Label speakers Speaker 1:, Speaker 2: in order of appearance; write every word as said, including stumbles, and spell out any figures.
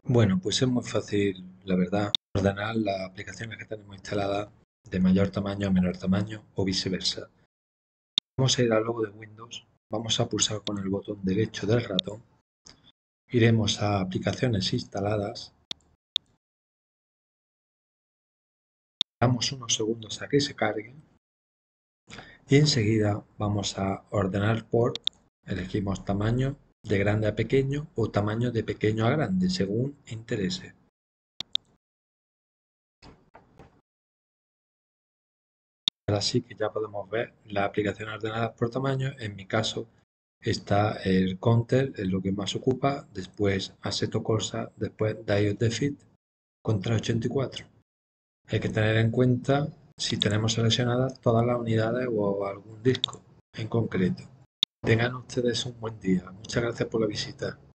Speaker 1: Bueno, pues es muy fácil, la verdad, ordenar las aplicaciones que tenemos instaladas de mayor tamaño a menor tamaño o viceversa. Vamos a ir al logo de Windows, vamos a pulsar con el botón derecho del ratón, iremos a aplicaciones instaladas, damos unos segundos a que se cargue y enseguida vamos a ordenar por, elegimos tamaño de grande a pequeño o tamaño de pequeño a grande, según interese. Ahora sí que ya podemos ver las aplicaciones ordenadas por tamaño. En mi caso está el Counter, es lo que más ocupa, después Assetto Corsa, después Diode de Fit con trescientos ochenta y cuatro. Hay que tener en cuenta si tenemos seleccionadas todas las unidades o algún disco en concreto. Tengan ustedes un buen día. Muchas gracias por la visita.